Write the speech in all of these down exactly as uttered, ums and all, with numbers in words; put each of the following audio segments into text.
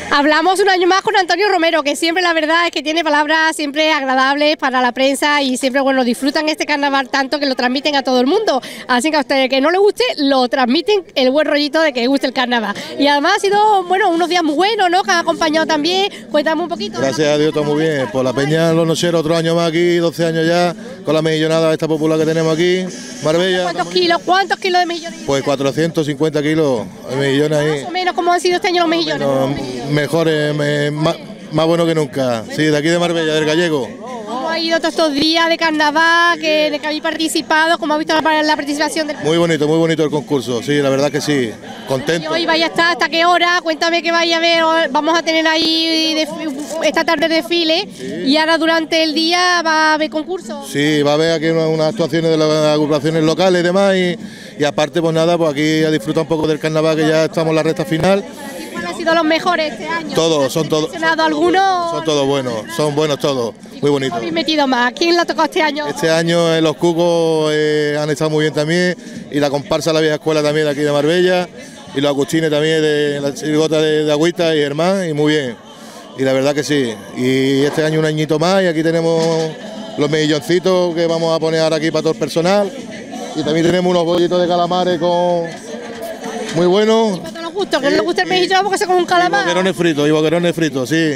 Hablamos un año más con Antonio Romero, que siempre la verdad es que tiene palabras siempre agradables para la prensa y siempre bueno disfrutan este carnaval tanto que lo transmiten a todo el mundo. Así que a usted que no le guste, lo transmiten el buen rollito de que guste el carnaval. Y además ha sido bueno unos días muy buenos, ¿no? Que han acompañado también. Cuéntame un poquito. Gracias a Dios, todo muy bien. Por la Peña Los Nocheros, otro año más aquí, doce años ya, con la mejillonada esta popular que tenemos aquí, Marbella. ¿Cuántos kilos? ¿Cuántos kilos de mejillones? Pues cuatrocientos cincuenta kilos de mejillones ahí. Más o menos, ¿cómo han sido este año los mejillones? No, mejores, me, más, más bueno que nunca. Sí, de aquí de Marbella, del Gallego. ¿Cómo ha ido todos estos días de carnaval, que, de que habéis participado? ¿Cómo ha visto la, la participación del Muy bonito, muy bonito el concurso, sí, la verdad que sí, contento. ¿Y hoy vaya a estar hasta qué hora? Cuéntame que vaya a ver, vamos a tener ahí de, esta tarde desfile, sí. Y ahora durante el día va a haber concursos. Sí, va a haber aquí unas, unas actuaciones de las agrupaciones locales y demás, y, y aparte pues nada, pues aquí a disfrutar un poco del carnaval, que ya estamos en la recta final. ¿Cuáles han sido los mejores este año? Todos, son todos. ¿Algunos? Son todos buenos, son buenos todos, muy bonitos. ¿Habéis metido más? ¿Quién la tocó este año? Este año eh, los cucos eh, han estado muy bien también, y la comparsa de la vieja escuela también de aquí de Marbella, y los agustines también de la chirigota de, de Agüita y Germán, y muy bien. Y la verdad que sí. Y este año un añito más, y aquí tenemos los mejilloncitos que vamos a poner ahora aquí para todo el personal. Y también tenemos unos bollitos de calamares con muy buenos. Justo, que no le gusta el mejillón porque se come un calamar. Y boquerones fritos, y boquerones fritos, sí.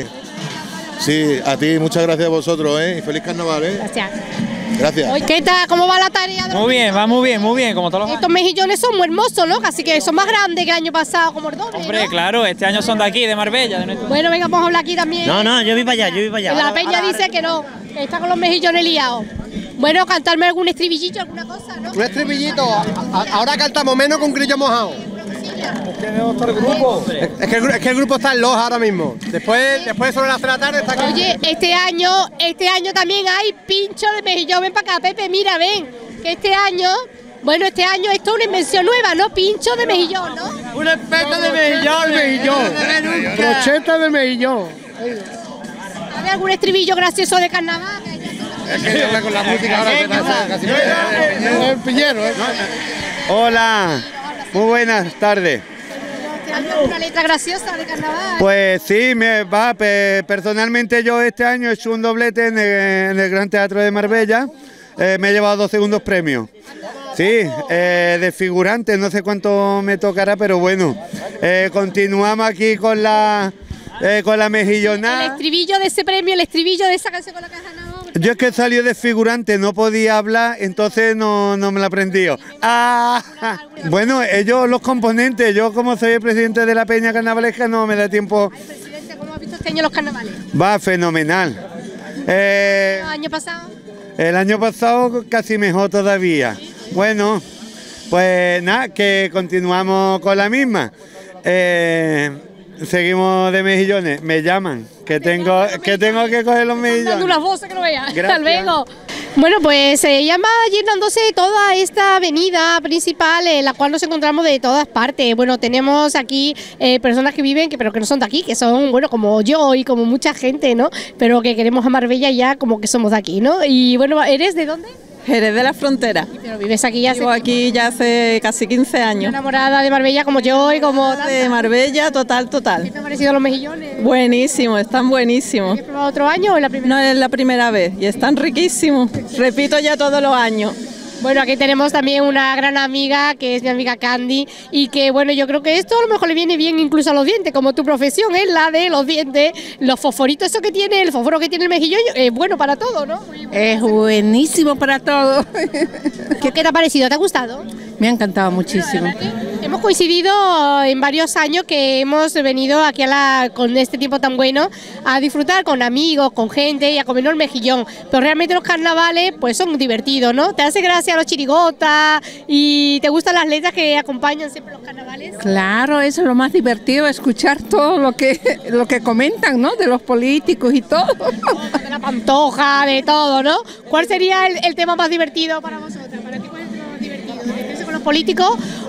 Sí, a ti, muchas gracias a vosotros, ¿eh? Y feliz carnaval, ¿eh? Gracias. Gracias. ¿Qué tal? ¿Cómo va la tarea? De muy bien, va muy bien, muy bien, como todos los años. Estos mejillones son muy hermosos, ¿no? Así que son más grandes que el año pasado, como el doble, Hombre, ¿no? claro, este año son de aquí, de Marbella. De nuestro... Bueno, venga, vamos a hablar aquí también. No, no, yo vi para allá, yo vi para allá. La Peña dice que no, que está con los mejillones liados. Bueno, cantarme algún estribillito, alguna cosa, ¿no? Un estribillito, ahora cantamos menos con grillo mojado. Es que no está el grupo. Es que el, es que el grupo está en Loja ahora mismo. Después, después sobre las tres de la tarde está aquí. Oye, este año, este año también hay pincho de mejillón. Ven para acá, Pepe, mira, ven. Que este año, bueno, este año esto es una invención nueva, ¿no? Pincho de mejillón, ¿no? Una especie de mejillón, mejillón. Brocheta de mejillón. ¿Hay algún estribillo gracioso de carnaval? Es que habla con la música ahora se pasa casi. El pillero, ¿eh? Hola. Muy buenas tardes. ¿Una letra graciosa de carnaval? Pues sí, me va. Personalmente yo este año he hecho un doblete en el, en el Gran Teatro de Marbella. Eh, me he llevado dos segundos premios. Sí, eh, de figurante, no sé cuánto me tocará, pero bueno. Eh, continuamos aquí con la, eh, con la mejillonada. El estribillo de ese premio, el estribillo de esa canción con la que has ganado. Yo es que salió de figurante, no podía hablar, entonces no, no me la aprendí. Ah, bueno, ellos los componentes, yo como soy el presidente de la Peña Carnavalesca no me da tiempo. Ay, presidente, ¿cómo has visto este año los carnavales? Va fenomenal. Eh, ¿El año pasado? El año pasado casi mejor todavía. Bueno, pues nada, que continuamos con la misma. Eh, seguimos de mejillones, me llaman. Que tengo, que tengo que coger los mejillones. Dando unas voces que no veas. Gracias. Hasta luego. Bueno, pues se eh, llama llenándose toda esta avenida principal en la cual nos encontramos de todas partes. Bueno, tenemos aquí eh, personas que viven, que, pero que no son de aquí, que son, bueno, como yo y como mucha gente, ¿no? Pero que queremos a Marbella ya como que somos de aquí, ¿no? Y bueno, ¿eres de dónde? Jerez de la Frontera. Pero vives aquí ya hace... Vivo aquí ya hace casi quince años. Enamorada de Marbella como yo y como... De Marbella, total, total. ¿Qué te han parecido los mejillones? Buenísimo, están buenísimos. ¿Has probado otro año o es la primera? No es la primera vez y están riquísimos. Repito ya todos los años. Bueno, aquí tenemos también una gran amiga, que es mi amiga Candy, y que, bueno, yo creo que esto a lo mejor le viene bien incluso a los dientes, como tu profesión es la de los dientes, los fosforitos, eso que tiene, el fósforo que tiene el mejillón, es bueno para todo, ¿no? Es buenísimo para todo. ¿Qué, ¿Qué te ha parecido? ¿Te ha gustado? Me ha encantado muchísimo. Hemos coincidido en varios años que hemos venido aquí a la, con este tiempo tan bueno a disfrutar con amigos, con gente y a comernos el mejillón, pero realmente los carnavales pues son divertidos, ¿no? ¿Te hace gracia los chirigotas y te gustan las letras que acompañan siempre los carnavales? Claro, eso es lo más divertido, escuchar todo lo que, lo que comentan, ¿no? De los políticos y todo. De la Pantoja, de todo, ¿no? ¿Cuál sería el, el tema más divertido para vosotros? ¿Para ti cuál es el tema más divertido? ¿Meterse con los políticos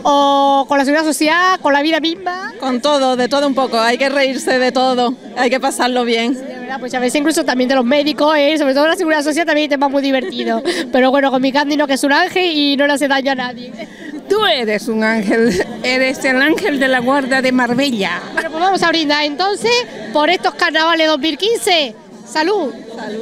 o con la seguridad social, con la vida misma? Con todo, de todo un poco, hay que reírse de todo, hay que pasarlo bien. Sí, de verdad, pues a veces incluso también de los médicos, ¿eh? Sobre todo la seguridad social también hay temas muy divertidos. Pero bueno, con mi Candy no, que es un ángel y no le hace daño a nadie. Tú eres un ángel, eres el ángel de la guarda de Marbella. Bueno, pues vamos a brindar entonces por estos carnavales dos mil quince. ¡Salud! ¡Salud!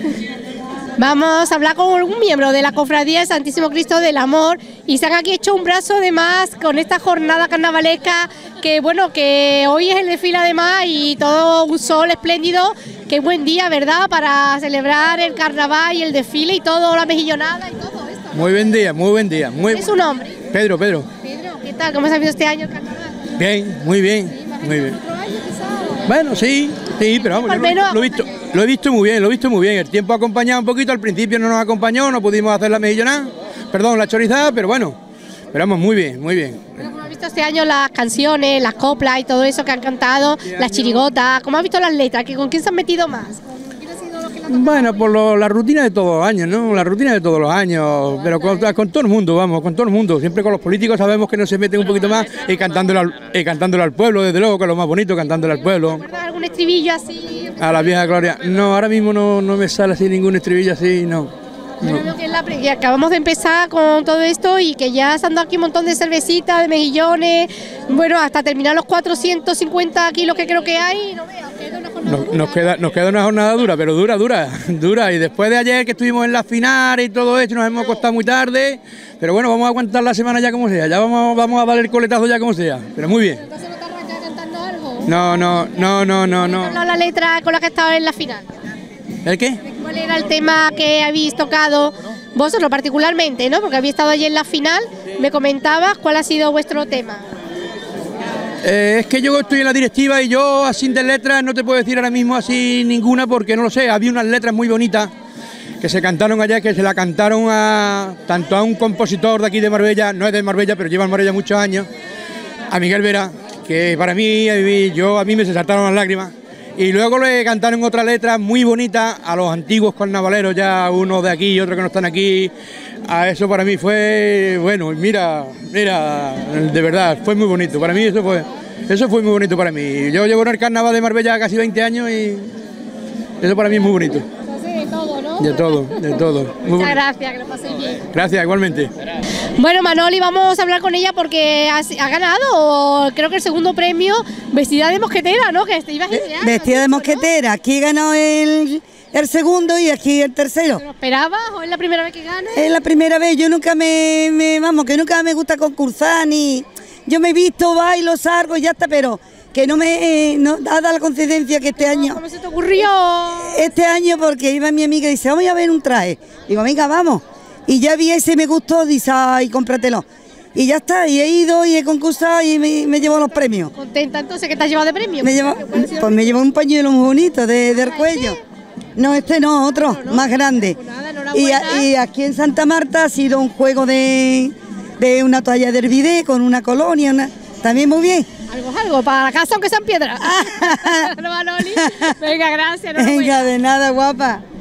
Vamos a hablar con un miembro de la Cofradía del Santísimo Cristo del Amor y se han aquí hecho un brazo de más con esta jornada carnavalesca que bueno, que hoy es el desfile además y todo un sol espléndido. Qué buen día, ¿verdad? Para celebrar el carnaval y el desfile y todo, la mejillonada y todo esto. Muy buen día, muy buen día. Muy... ¿Qué es su nombre? Pedro, Pedro. Pedro, ¿qué tal? ¿Cómo se ha visto este año el carnaval? Bien, muy bien, sí, muy bien. Otro año, quizás. Bueno, sí, sí, pero vamos, Al yo menos lo, lo he visto, lo he visto muy bien, lo he visto muy bien. El tiempo ha acompañado un poquito, al principio no nos acompañó, no pudimos hacer la mejillonada, perdón, la chorizada, pero bueno, pero vamos, muy bien, muy bien. Bueno, ¿cómo has visto este año las canciones, las coplas y todo eso que han cantado, las chirigotas? ¿Cómo has visto las letras? ¿Con quién se han metido más? Bueno, por lo, la rutina de todos los años, ¿no? La rutina de todos los años, pero con, con todo el mundo, vamos, con todo el mundo. Siempre con los políticos sabemos que no se meten un poquito más y cantándole al, y cantándole al pueblo, desde luego, que es lo más bonito, cantándole al pueblo. ¿Recuerdas algún estribillo así? A la vieja gloria. No, ahora mismo no, no me sale así ningún estribillo así, no. Bueno, veo que, es la, que acabamos de empezar con todo esto y que ya se han dado aquí un montón de cervecitas, de mejillones, bueno, hasta terminar los cuatrocientos cincuenta kilos que creo que hay, no veo, queda una jornada Nos, dura, nos, ¿no? queda, nos queda una jornada dura, pero dura, dura, dura. Y después de ayer que estuvimos en la final y todo esto, nos hemos acostado muy tarde, pero bueno, vamos a aguantar la semana ya como sea, ya vamos, vamos a dar el coletazo ya como sea, pero muy bien. Entonces no te arrancas cantando algo. No, no, no, no, no, ¿No no. has la letra con la que estaba en la final? ¿El qué? ¿Cuál era el tema que habéis tocado vosotros particularmente, no? Porque habéis estado allí en la final, me comentabas cuál ha sido vuestro tema. Eh, es que yo estoy en la directiva y yo así de letras no te puedo decir ahora mismo así ninguna porque no lo sé, había unas letras muy bonitas que se cantaron allá, que se la cantaron a tanto a un compositor de aquí de Marbella, no es de Marbella, pero lleva en Marbella muchos años, a Miguel Vera, que para mí, a mí, yo, a mí me se saltaron las lágrimas. Y luego le cantaron otra letra muy bonita a los antiguos carnavaleros, ya uno de aquí y otro que no están aquí. A eso para mí fue, bueno, mira, mira, de verdad, fue muy bonito. Para mí eso fue, eso fue muy bonito para mí. Yo llevo en el carnaval de Marbella casi veinte años y eso para mí es muy bonito. Entonces de todo, ¿no? De todo, de todo. Muy Muchas bonito. gracias, que lo paséis bien. Gracias, igualmente. Bueno, Manoli, vamos a hablar con ella porque ha, ha ganado, creo que el segundo premio, vestida de mosquetera, ¿no? Que te ibas a enseñar, Vestida de mosquetera, aquí ganó el, el segundo y aquí el tercero. ¿Te lo esperabas o es la primera vez que ganas? Es la primera vez, yo nunca me, me, vamos, que nunca me gusta concursar ni... Yo me he visto, bailo, salgo y ya está, pero que no me eh, no, ha dado la coincidencia que este año... ¿Cómo se te ocurrió? Este año porque iba mi amiga y dice, vamos a ver un traje. Digo, venga, vamos. Y ya vi ese, me gustó, dice, ay, cómpratelo. Y ya está, y he ido y he concursado y me, me llevo los premios. ¿Contenta entonces que te has llevado de premio? Me llevo, pues me llevo un pañuelo muy bonito de, del cuello. No, este no, otro, no. más grande. Pues nada, Y, enhorabuena. a- y aquí en Santa Marta ha sido un juego de, de una toalla de hervidé con una colonia, una, también muy bien. Algo es algo, para la casa aunque sean piedras. ¿No, Manoli? Venga, gracias. enhorabuena. Venga, de nada, guapa.